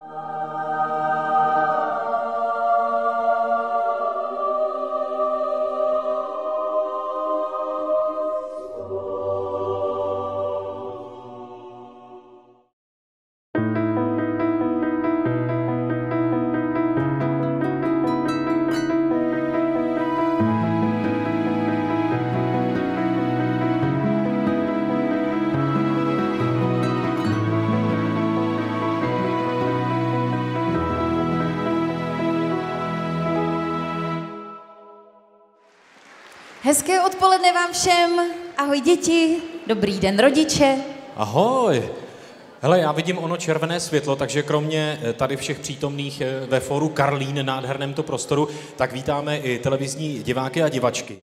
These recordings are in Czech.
Hezké odpoledne vám všem. Ahoj děti, dobrý den rodiče. Ahoj. Hele, já vidím ono červené světlo, takže kromě tady všech přítomných ve fóru Karlín, nádherném to prostoru, tak vítáme i televizní diváky a divačky.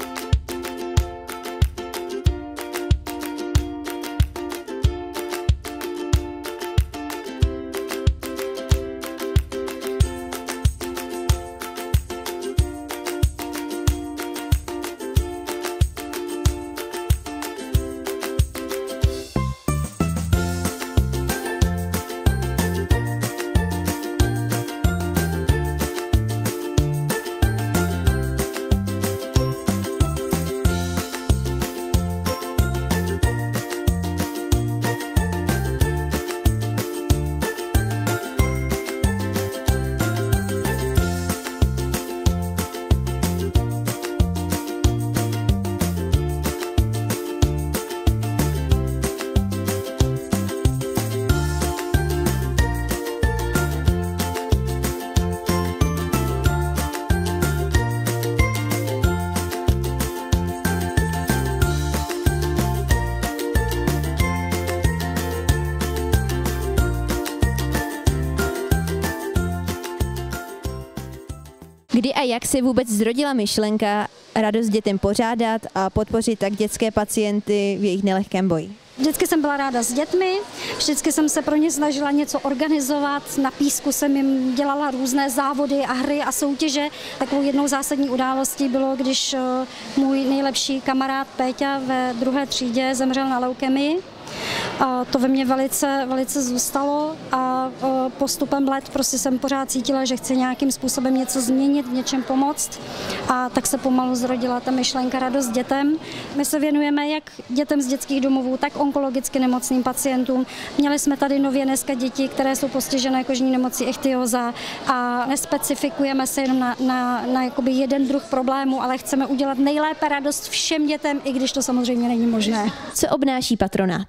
Kdy a jak se vůbec zrodila myšlenka radost dětem pořádat a podpořit tak dětské pacienty v jejich nelehkém boji? Vždycky jsem byla ráda s dětmi, vždycky jsem se pro ně snažila něco organizovat, na písku jsem jim dělala různé závody a hry a soutěže. Takovou jednou zásadní událostí bylo, když můj nejlepší kamarád Péťa ve 2. třídě zemřel na leukemii. A to ve mně velice zůstalo a postupem let prostě jsem pořád cítila, že chci nějakým způsobem něco změnit, v něčem pomoct, a tak se pomalu zrodila ta myšlenka radost dětem. My se věnujeme jak dětem z dětských domovů, tak onkologicky nemocným pacientům. Měli jsme tady nově dneska děti, které jsou postižené kožní nemocí ichthyoza a nespecifikujeme se jenom na jakoby jeden druh problému, ale chceme udělat nejlépe radost všem dětem, i když to samozřejmě není možné. Co obnáší patronát?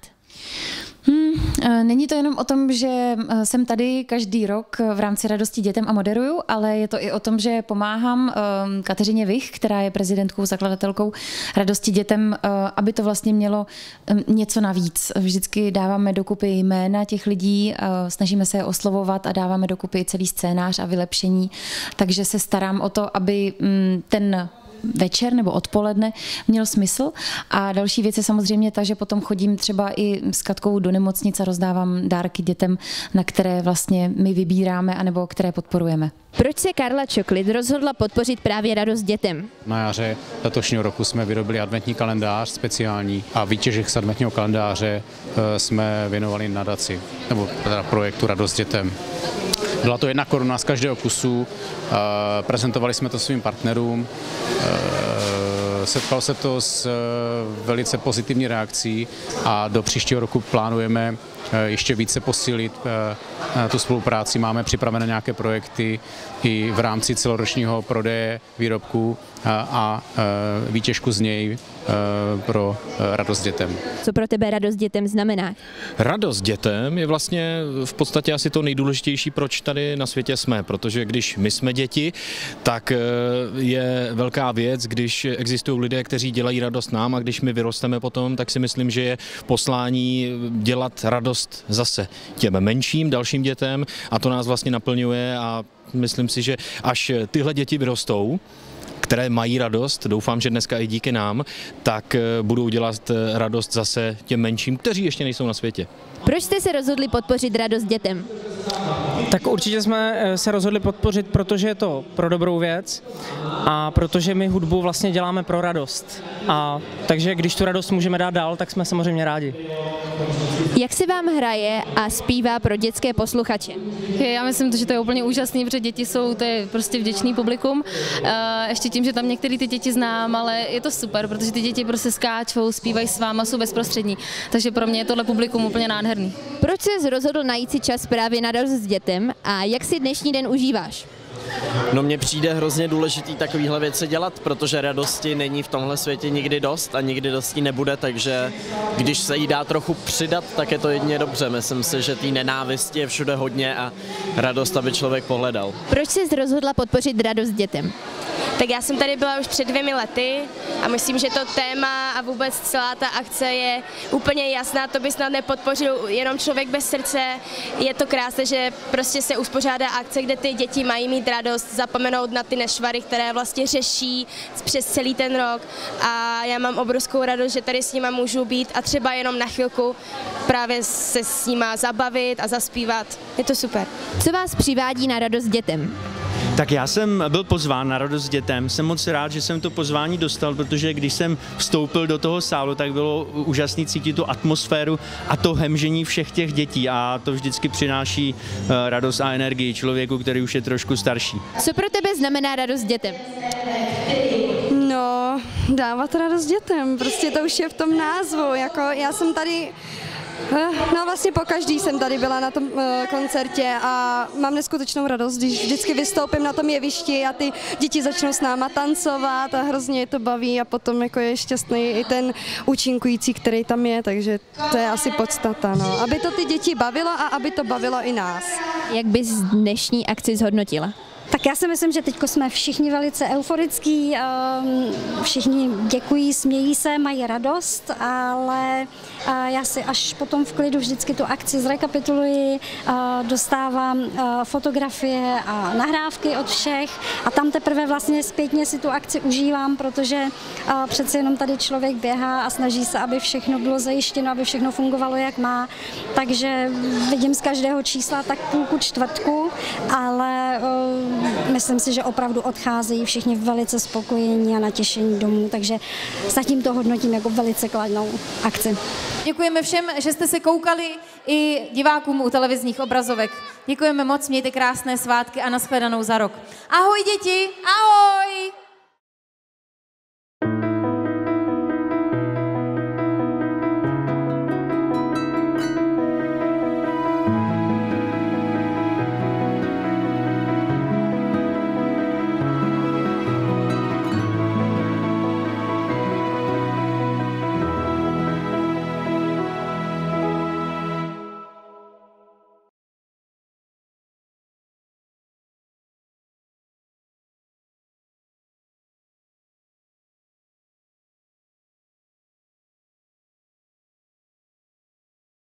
Není to jenom o tom, že jsem tady každý rok v rámci Radosti dětem a moderuju, ale je to i o tom, že pomáhám Kateřině Vich, která je prezidentkou, zakladatelkou Radosti dětem, aby to vlastně mělo něco navíc. Vždycky dáváme dokupy jména těch lidí, snažíme se je oslovovat a dáváme dokupy celý scénář a vylepšení, takže se starám o to, aby ten večer nebo odpoledne měl smysl. A další věc je samozřejmě ta, že potom chodím třeba i s Katkou do nemocnice a rozdávám dárky dětem, na které vlastně my vybíráme anebo které podporujeme. Proč se Karla Čoklit rozhodla podpořit právě radost dětem? Na jaře letošního roku jsme vyrobili adventní kalendář speciální a výtěžek z adventního kalendáře jsme věnovali nadaci, nebo teda projektu Radost dětem. Byla to 1 koruna z každého kusu, prezentovali jsme to svým partnerům, setkalo se to s velice pozitivní reakcí a do příštího roku plánujeme ještě více posílit tu spolupráci. Máme připravené nějaké projekty i v rámci celoročního prodeje výrobků a výtěžku z něj pro radost dětem. Co pro tebe radost dětem znamená? Radost dětem je vlastně v podstatě asi to nejdůležitější, proč tady na světě jsme, protože když my jsme děti, tak je velká věc, když existují lidé, kteří dělají radost nám, a když my vyrosteme potom, tak si myslím, že je poslání dělat radost zase těm menším, dalším dětem, a to nás vlastně naplňuje, a myslím si, že až tyhle děti vyrostou, které mají radost, doufám, že dneska i díky nám, tak budou dělat radost zase těm menším, kteří ještě nejsou na světě. Proč jste se rozhodli podpořit radost dětem? Tak určitě jsme se rozhodli podpořit, protože je to pro dobrou věc a protože my hudbu vlastně děláme pro radost. A takže když tu radost můžeme dát dál, tak jsme samozřejmě rádi. Jak se vám hraje a zpívá pro dětské posluchače? Já myslím, že to je úplně úžasný, protože děti to je prostě vděčný publikum. Ještě tím, že tam některé ty děti znám, ale je to super, protože ty děti prostě skáčou, zpívají s váma, jsou bezprostřední. Takže pro mě je tohle publikum úplně nádherný. Proč jsi rozhodl najít si čas právě na radost s dětem a jak si dnešní den užíváš? No mně přijde hrozně důležitý takovýhle věci dělat, protože radosti není v tomhle světě nikdy dost a nikdy dost nebude, takže když se jí dá trochu přidat, tak je to jedině dobře. Myslím si, že té nenávisti je všude hodně a radost, aby člověk pohledal. Proč jsi rozhodla podpořit radost dětem? Tak já jsem tady byla už před 2 lety a myslím, že to téma a vůbec celá ta akce je úplně jasná, to by snad nepodpořil jenom člověk bez srdce. Je to krásné, že prostě se uspořádá akce, kde ty děti mají mít radost, zapomenout na ty nešvary, které vlastně řeší přes celý ten rok a já mám obrovskou radost, že tady s nima můžu být a třeba jenom na chvilku právě se s nima zabavit a zaspívat. Je to super. Co vás přivádí na radost dětem? Tak já jsem byl pozván na radost dětem. Jsem moc rád, že jsem to pozvání dostal, protože když jsem vstoupil do toho sálu, tak bylo úžasné cítit tu atmosféru a to hemžení všech těch dětí a to vždycky přináší radost a energii člověku, který už je trošku starší. Co pro tebe znamená radost dětem? No, dávat radost dětem, prostě to už je v tom názvu, jako já jsem tady no vlastně pokaždý jsem tady byla na tom koncertě a mám neskutečnou radost, když vždycky vystoupím na tom jevišti a ty děti začnou s náma tancovat a hrozně je to baví a potom jako je šťastný i ten účinkující, který tam je, takže to je asi podstata, no. Aby to ty děti bavilo a aby to bavilo i nás. Jak bys dnešní akci zhodnotila? Tak já si myslím, že teď jsme všichni velice euforický, všichni děkují, smějí se, mají radost, ale já si až potom v klidu vždycky tu akci zrekapituluji, dostávám fotografie a nahrávky od všech a tam teprve vlastně zpětně si tu akci užívám, protože přece jenom tady člověk běhá a snaží se, aby všechno bylo zajištěno, aby všechno fungovalo, jak má. Takže vidím z každého čísla tak půlku čtvrtku, ale myslím si, že opravdu odcházejí všichni velice spokojení a natěšení domů, takže zatím to hodnotím jako velice kladnou akci. Děkujeme všem, že jste se koukali, i divákům u televizních obrazovek. Děkujeme moc, mějte krásné svátky a nashledanou za rok. Ahoj děti, ahoj!